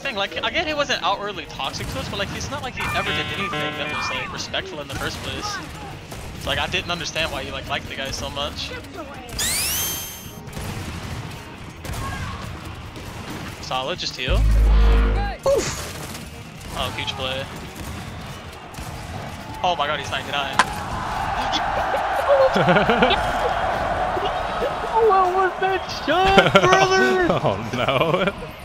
thing. Like, I get he wasn't outwardly toxic to us, but like, he's not like he ever did anything that was like respectful in the first place. So like, I didn't understand why you like liked the guy so much. Solid, just heal. Oof. Oh, huge play. Oh my god, he's 99. What was that shot, brother? Oh no.